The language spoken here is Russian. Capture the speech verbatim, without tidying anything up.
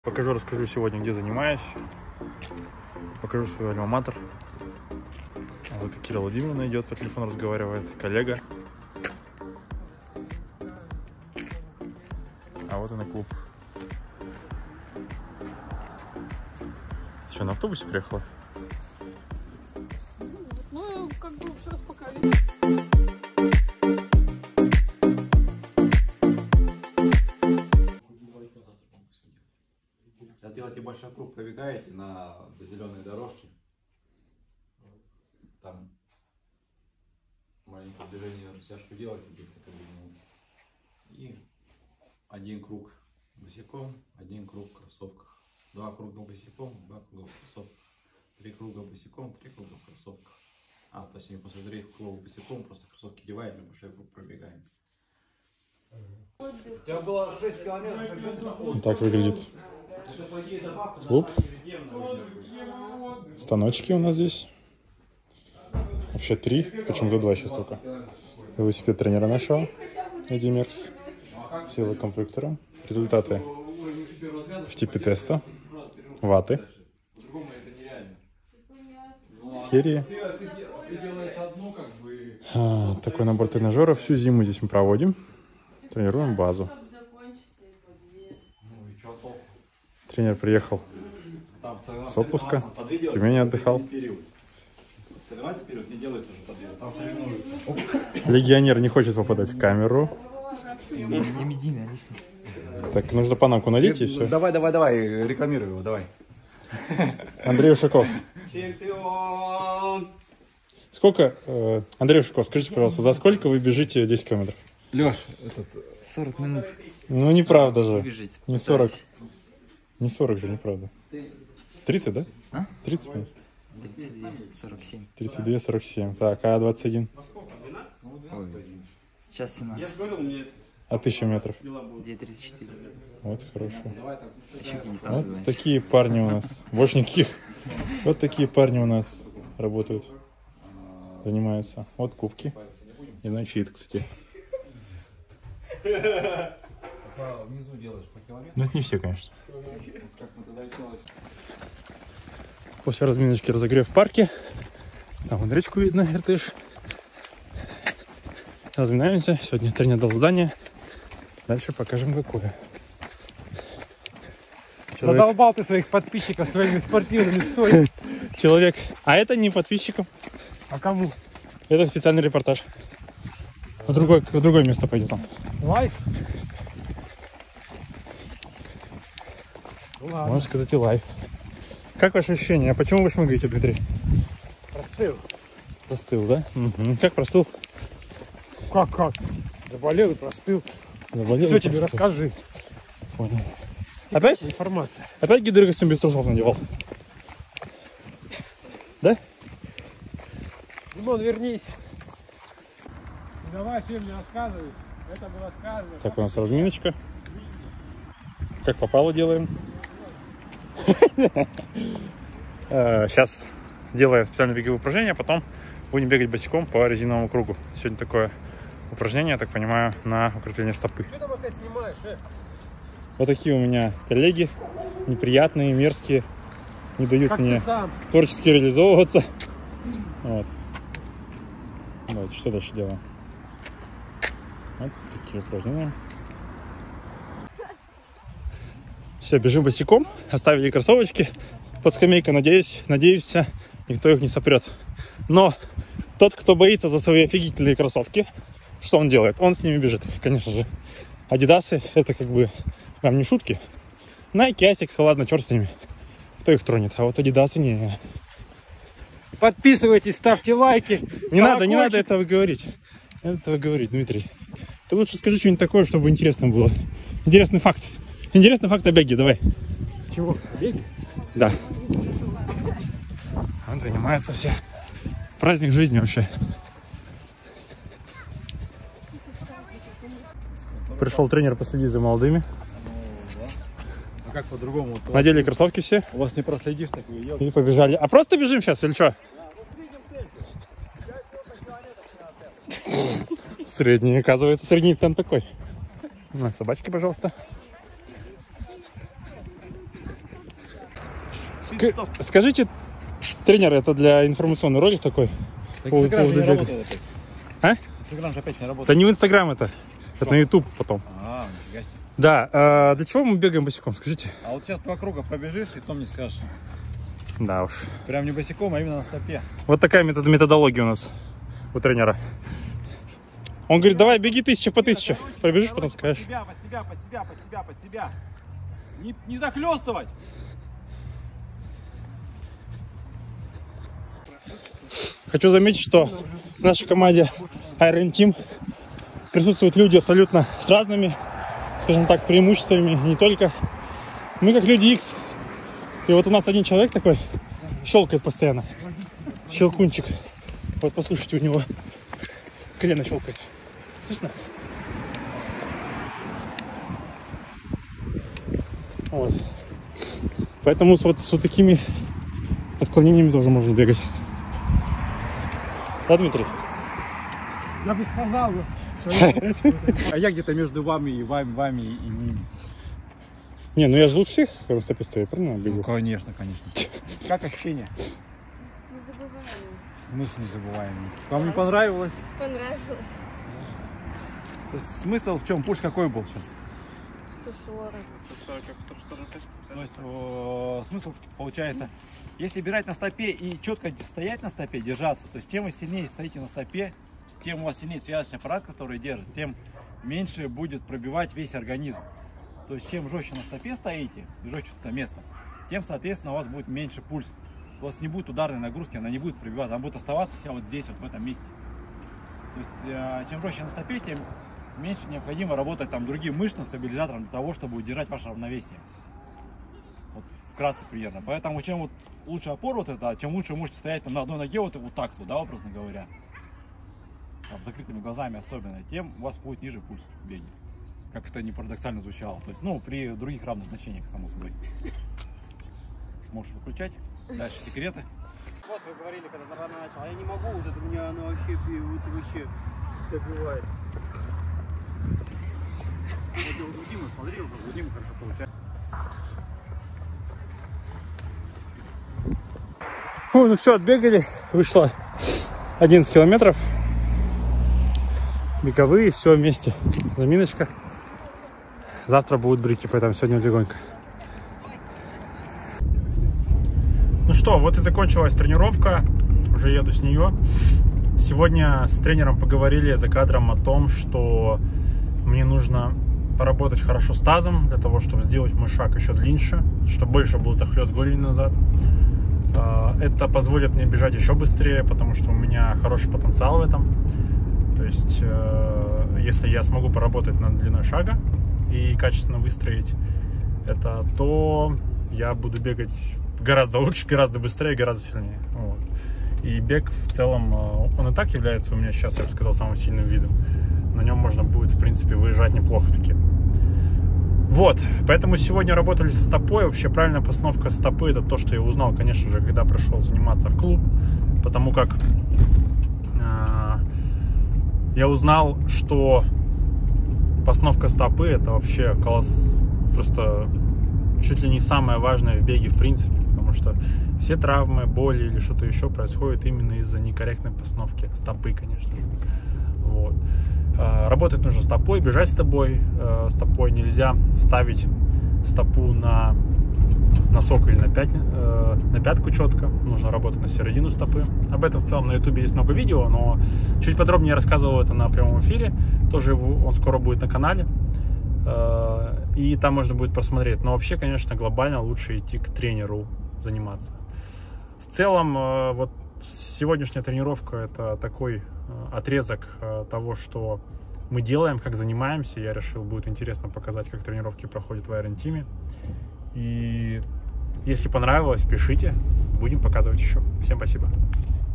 Покажу, расскажу сегодня, где занимаюсь. Покажу свой альма-матер. Вот и Кирилл Владимировна идет, по телефону разговаривает, коллега. А вот и на клуб. Ты что, на автобусе приехала? Ну, как бы сейчас пока. Сейчас делаете большой круг, пробегаете на зеленой дорожке. Там маленькое движение, растяжку делаете, быстро побегнул. И один круг босиком, один круг в кроссовках. Два круга босиком, два круга в кроссовках. Три круга босиком, три круга в кроссовках. А, точнее, после трех кругов босиком просто кроссовки деваем и большой круг пробегаем. У тебя было шесть километров. Вот так выглядит клуб. Станочки у нас здесь. Вообще три, почему-то два сейчас только. Велосипед тренера нашего, Эдди Меркс. Сила компьютера. Результаты в типе теста. Ваты. Серии. А, такой набор тренажеров. Всю зиму здесь мы проводим. Тренируем базу. Тренер приехал с отпуска, в Тюмени отдыхал. Легионер не хочет попадать в камеру. Так, нужно панамку надеть и все. Давай, давай, давай, рекламируй его, давай. Андрей Ушаков. Чемпион! Сколько, э, Андрей Ушаков, скажите, пожалуйста, за сколько вы бежите десять километров? Леш, этот... сорок минут. Ну, неправда же. Бежите, Не сорок. Не сорок же, неправда. тридцать, да? А? тридцать минут. тридцать два, сорок семь. тридцать два, сорок семь. Так, а двадцать один? Ой. Сейчас семнадцать. А тысяча метров? две тридцать четыре. Вот, хорошо. Еще какие дистанции Вот знаешь? такие парни у нас. Больше никаких. Вот такие парни у нас работают. Занимаются. Вот кубки. Не знаю, чьи это, кстати. Внизу делаешь по километру. Ну, это не все, конечно. Как мы тогда делали? После разминочки разогрев в парке. Там вон речку видно, Иртыш. Разминаемся. Сегодня тренер дал задание. Дальше покажем, какое. Человек... Задолбал ты своих подписчиков своими спортивными стоит. Человек. А это не подписчикам. А кому? Это специальный репортаж. В другое, в другое место пойдет там. Лайф? Ну, ладно. Можно сказать и лайв. Как ваши ощущения? А почему вы шмыгаете, Дмитрий? Простыл. Простыл, да? Угу. Как простыл? Как, как? Заболел и простыл. Заболел Все и тебе простыл. расскажи. Понял. Опять? Информация. Опять гидрокостюм без трусов надевал? Да? Димон, вернись. Ну, давай, чем мне рассказывай. Это было сказано. Так, у нас разминочка. Как попало делаем. Сейчас делаем специальные беговые упражнения, потом будем бегать босиком по резиновому кругу. Сегодня такое упражнение, я так понимаю, на укрепление стопы. Что там опять снимаешь, э? Вот такие у меня коллеги, неприятные, мерзкие, не дают Как мне ты сам? творчески реализовываться. Вот. Давайте, что дальше делаем? Вот такие упражнения. Все, бежим босиком, оставили кроссовочки под скамейкой, надеюсь, надеюсь, никто их не сопрет. Но тот, кто боится за свои офигительные кроссовки, что он делает? Он с ними бежит, конечно же. Адидасы — это как бы вам не шутки. Найки, Асикс, ладно, черт с ними. Кто их тронет? А вот адидасы не... Подписывайтесь, ставьте лайки. Не надо, не надо этого говорить. Не надо этого говорить, Дмитрий. Ты лучше скажи что-нибудь такое, чтобы интересно было. Интересный факт. Интересный факт о беге, давай. Чего? Бег? Да. Он занимается все. Праздник жизни вообще. Пришел тренер последить за молодыми. А как по-другому? Вот Надели кроссовки все у вас не проследишь такую елку. и побежали. А просто бежим сейчас или что? Средний, оказывается, средний темп такой. На, собачки, пожалуйста. Ск- скажите, тренер, это для информационный ролик такой? Так По- Инстаграм же поводу не бега. работает опять. А? Инстаграм же опять не Это работает. не в Инстаграм это, это на Ютуб потом. А, нифига себе. Да, а для чего мы бегаем босиком, скажите? А вот сейчас два круга пробежишь, и то мне скажешь. Да уж. Прям не босиком, а именно на стопе. Вот такая метод- методология у нас у тренера. Он говорит, давай беги тысяча по тысяче. Пробежишь, потом скажешь. Под себя, под себя, под себя, под себя, под себя. Не, не захлестывать. Хочу заметить, что в нашей команде Iron Team присутствуют люди абсолютно с разными, скажем так, преимуществами, не только. Мы как люди X. И вот у нас один человек такой щелкает постоянно. Щелкунчик. Вот послушайте, у него колено щелкает. Слышно? Вот. Поэтому с вот, с вот такими отклонениями тоже можно бегать. Да, Дмитрий? Я бы сказал, что А я где-то между вами и вами, вами и ними. Не, ну я же лучше всех на стопе стою, правильно бегу? Ну, конечно, конечно. Как ощущение? не забываем. В смысле незабываемый? Вам не понравилось? Понравилось. То есть смысл в чем? Пульс какой был сейчас? сто сорок. То есть э, смысл получается, если бежать на стопе и четко стоять на стопе, держаться, то есть тем вы сильнее стоите на стопе, тем у вас сильнее связочный аппарат, который держит, тем меньше будет пробивать весь организм. То есть чем жестче на стопе стоите, и жестче это место, тем, соответственно, у вас будет меньше пульс. У вас не будет ударной нагрузки, она не будет пробивать, она будет оставаться вся вот здесь, вот в этом месте. То есть э, чем жестче на стопе, тем меньше необходимо работать там другим мышцам, стабилизатором для того, чтобы удержать ваше равновесие. Вот вкратце примерно. Поэтому чем вот лучше опора вот это, чем лучше вы можете стоять там, на одной ноге вот, вот так, да, образно говоря, там, с закрытыми глазами особенно, тем у вас будет ниже пульс в беге. Как это не парадоксально звучало. То есть, ну, при других равных значениях, само собой. Можешь выключать. Дальше секреты. вот вы говорили, когда рано начал, а я не могу, вот это меня оно вообще, вот, вообще добивает. Вот у Димы, смотри, у Димы хорошо получается. Фу, ну все, отбегали. Вышло одиннадцать километров. Беговые, все вместе. Заминочка. Завтра будут брики, поэтому сегодня легонько. Ну что, вот и закончилась тренировка. Уже еду с нее. Сегодня с тренером поговорили за кадром о том, что мне нужно поработать хорошо с тазом, для того, чтобы сделать мой шаг еще длиннее, чтобы больше был захлест голени назад. Это позволит мне бежать еще быстрее, потому что у меня хороший потенциал в этом. То есть, если я смогу поработать над длиной шага и качественно выстроить это, то я буду бегать гораздо лучше, гораздо быстрее, гораздо сильнее. Вот. И бег в целом, он и так является у меня сейчас, я бы сказал, самым сильным видом. На нем можно будет, в принципе, выезжать неплохо таки. Вот, поэтому сегодня работали со стопой. Вообще правильная постановка стопы — это то, что я узнал, конечно же, когда пришел заниматься в клуб. Потому как э, я узнал, что постановка стопы — это вообще колосс, просто чуть ли не самое важное в беге в принципе. Потому что все травмы, боли или что-то еще происходит именно из-за некорректной постановки стопы, конечно же. Вот. Работать нужно стопой, бежать с тобой, стопой нельзя ставить стопу на носок или на, пят, на пятку четко, нужно работать на середину стопы. Об этом в целом на ютубе есть много видео, но чуть подробнее я рассказывал это на прямом эфире, тоже его, он скоро будет на канале, и там можно будет просмотреть. Но вообще, конечно, глобально лучше идти к тренеру заниматься. В целом, вот сегодняшняя тренировка — это такой отрезок того, что мы делаем, как занимаемся. Я решил, будет интересно показать, как тренировки проходят в Iron Team. И если понравилось, пишите, будем показывать еще. Всем спасибо.